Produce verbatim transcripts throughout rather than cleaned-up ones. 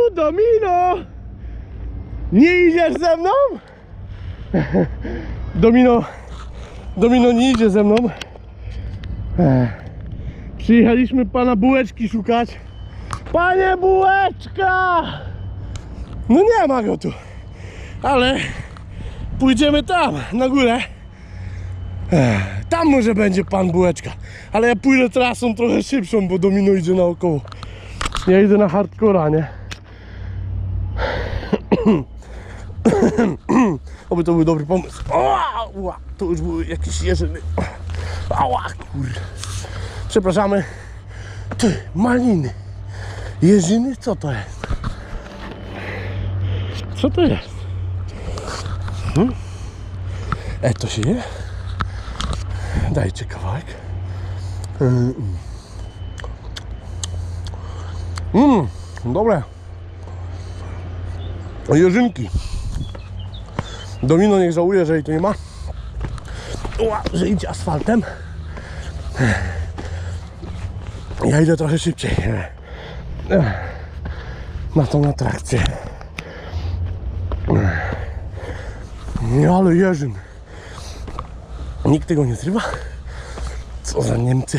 Domino! Nie idziesz ze mną? Domino, Domino nie idzie ze mną. Przyjechaliśmy pana Bułeczki szukać. Panie Bułeczka! No nie ma go tu. Ale pójdziemy tam, na górę. Tam może będzie pan Bułeczka. Ale ja pójdę trasą trochę szybszą, bo Domino idzie naokoło. Ja idę na hardcora, nie? Oby to był dobry pomysł. O, to już były jakieś jeżyny. Ała, kurde. Przepraszamy. Ty, maliny. Jeżyny? Co to jest? Co to jest? Hmm? E, to się je? Dajcie kawałek. Mmm, mm, dobre. Jeżynki. Domino niech żałuje, że jej to nie ma. Ła, że idzie asfaltem. Ja idę trochę szybciej na tą atrakcję. No ale jeżyn. Nikt tego nie zrywa. Co za Niemcy.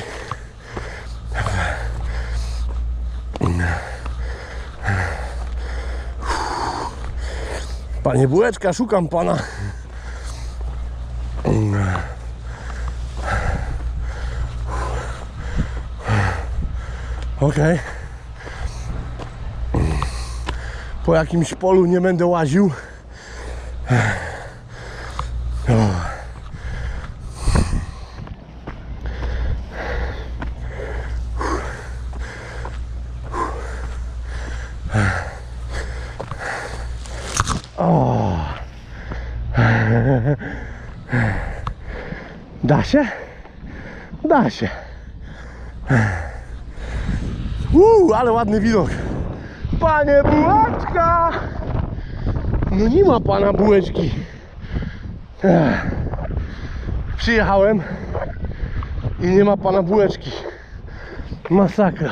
Panie Bułeczka, szukam pana. Okej. Po jakimś polu nie będę łaził. O. Da się? Da się. Uuu, ale ładny widok. Panie Bułeczka! No nie ma pana Bułeczki. Przyjechałem i nie ma pana Bułeczki. Masakra.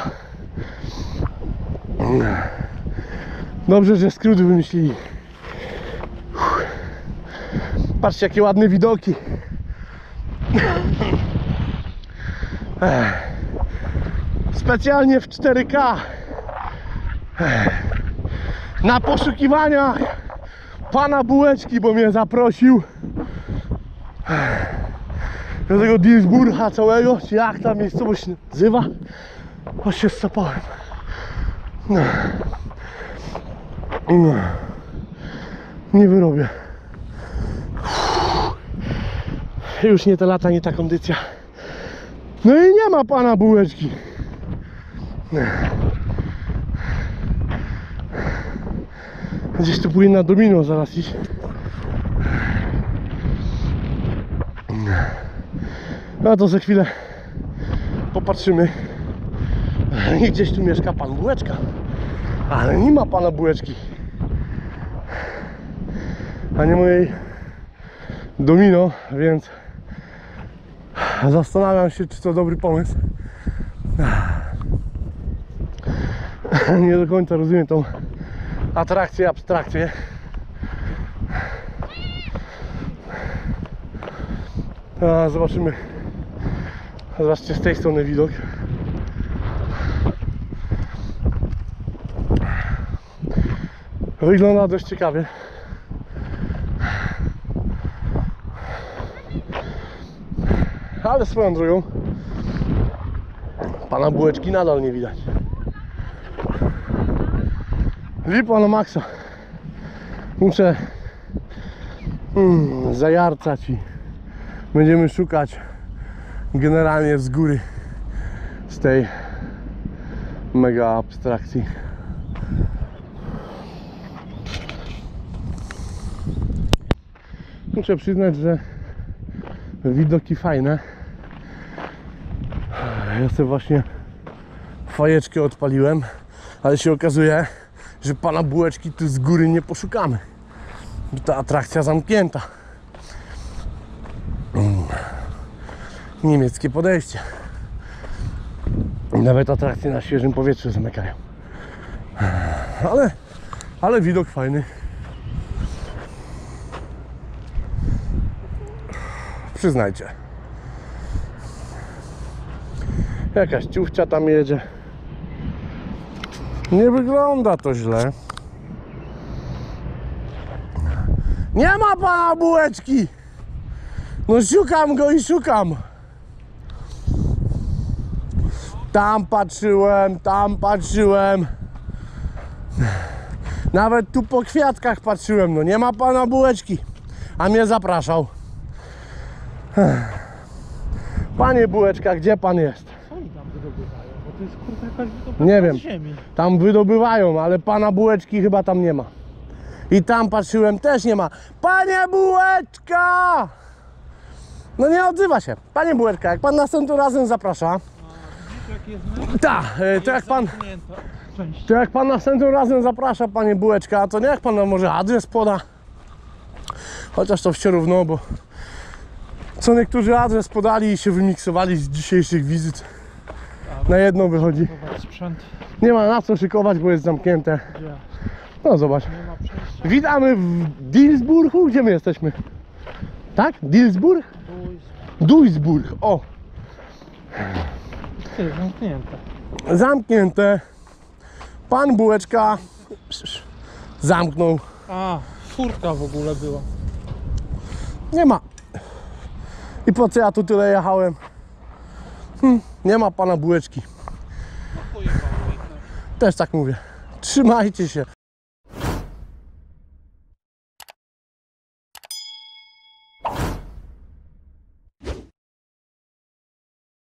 Dobrze, że skróty wymyślili. Patrzcie, jakie ładne widoki. Specjalnie w cztery K na poszukiwania pana Bułeczki, bo mnie zaprosił do tego Duisburga całego, czy jak ta miejscowość nazywa. Choć się scapałem. No. No. Nie wyrobię. Już nie te lata, nie ta kondycja. No i nie ma pana Bułeczki. Gdzieś tu powinna Domino zaraz iść. No to za chwilę popatrzymy. I gdzieś tu mieszka pan Bułeczka. Ale nie ma pana Bułeczki. A nie mojej Domino, więc zastanawiam się, czy to dobry pomysł. Nie do końca rozumiem tą atrakcję, abstrakcję. A zobaczymy. Zobaczcie z tej strony widok. Wygląda dość ciekawie. Ale swoją drogą pana Bułeczki nadal nie widać. Lipa na maksa. Muszę mm, zajarcać i będziemy szukać generalnie z góry z tej mega abstrakcji. Muszę przyznać, że widoki fajne. Ja sobie właśnie fajeczkę odpaliłem, ale się okazuje, że pana Bułeczki tu z góry nie poszukamy. Ta atrakcja zamknięta. Niemieckie podejście. Nawet atrakcje na świeżym powietrzu zamykają. Ale Ale widok fajny. Przyznajcie. Jakaś ciuchcia tam jedzie. Nie wygląda to źle. Nie ma pana bułeczki! No szukam go i szukam. Tam patrzyłem, tam patrzyłem. Nawet tu po kwiatkach patrzyłem. No nie ma pana bułeczki. A mnie zapraszał. Panie Bułeczka, gdzie pan jest? Co oni tam wydobywają? Bo to jest kurwa jakaś wydobywa Nie wiem. z ziemi. Tam wydobywają, ale pana Bułeczki chyba tam nie ma. I tam patrzyłem, też nie ma. Panie Bułeczka! No nie odzywa się. Panie Bułeczka, jak pan następnym razem zaprasza. A widzisz jak jest na... Tak, to jak pan. zamknięta część. To jak pan następnym razem zaprasza, panie Bułeczka, to nie jak pan nam może adres poda. Chociaż to wcie równo, bo co niektórzy adres podali i się wymiksowali z dzisiejszych wizyt. Na jedno wychodzi. Zobacz, sprzęt. Nie ma na co szykować, bo jest zamknięte. Gdzie? No zobacz. Nie ma przejścia. Witamy w Dilsburgu. Gdzie my jesteśmy? Tak? Dilsburg? Tu jest... Duisburg. O! Ty, zamknięte. Zamknięte. Pan Bułeczka zamknął. A, furtka w ogóle była. Nie ma. I po co ja tu tyle jechałem? Hm, nie ma pana Bułeczki. No pojebało ich. Też tak mówię. Trzymajcie się.